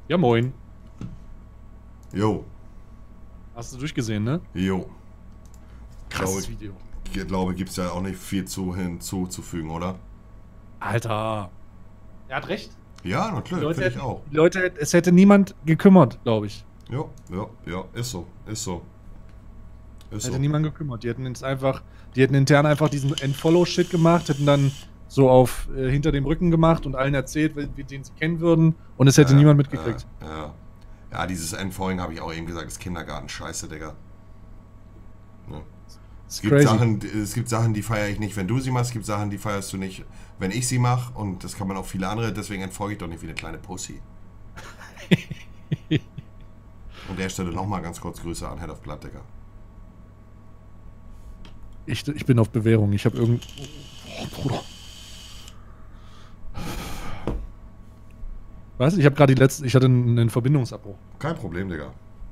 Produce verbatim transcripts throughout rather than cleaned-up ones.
Ja, moin. Jo. Hast du durchgesehen, ne? Jo. Krasses Glaube, Video. ich glaube, gibt es ja auch nicht viel zu hinzuzufügen, oder? Alter. Er hat recht. Ja, Die natürlich, Leute finde ich hätten, auch. die Leute, es hätte niemand gekümmert, glaube ich. Ja, ja, ja, ist so, ist so. Ist Hätte so. niemand gekümmert. Die hätten jetzt einfach, die hätten intern einfach diesen Entfollow-Shit gemacht, hätten dann so auf äh, hinter dem Rücken gemacht und allen erzählt, wie, wie den sie kennen würden, und es hätte Ja, niemand ja, mitgekriegt. ja. Ja, dieses Endfollowing habe ich auch eben gesagt, ist Kindergarten-Scheiße, Digga. Ja. Das Es ist gibt crazy. Sachen, es gibt Sachen, die feiere ich nicht, wenn du sie machst. Es gibt Sachen, die feierst du nicht, wenn ich sie mache. Und das kann man auch viele andere. Deswegen entfolge ich doch nicht wie eine kleine Pussy. An der Stelle nochmal ganz kurz Grüße an Head of Blood, Digga. Ich, ich bin auf Bewährung. Ich habe irgend... Oh, Bruder. Was? Ich habe gerade die letzte... Ich hatte einen, einen Verbindungsabbruch. Kein Problem, Digga.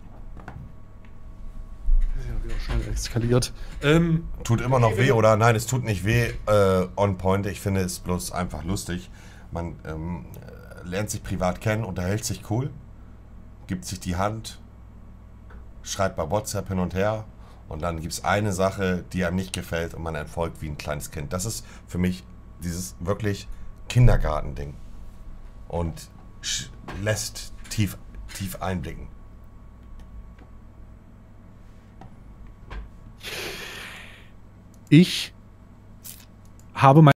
Ja, wieder schnell eskaliert. Ähm, Tut immer noch weh, oder? Nein, es tut nicht weh, äh, on point. Ich finde es bloß einfach lustig. Man ähm, lernt sich privat kennen, unterhält sich cool, gibt sich die Hand, schreibt bei WhatsApp hin und her und dann gibt es eine Sache, die einem nicht gefällt und man entfolgt wie ein kleines Kind. Das ist für mich dieses wirklich Kindergartending und lässt tief, tief einblicken. ich habe mein